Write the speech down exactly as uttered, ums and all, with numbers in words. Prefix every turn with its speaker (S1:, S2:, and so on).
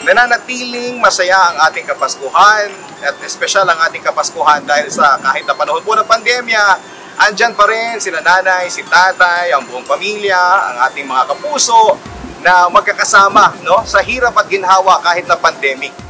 S1: nananatiling masaya ang ating Kapaskuhan at espesyal ang ating Kapaskuhan dahil sa kahit na panahon po ng pandemya, andyan pa rin si nanay, si tatay, ang buong pamilya, ang ating mga kapuso na magkakasama, no, sa hirap at ginhawa kahit na pandemic.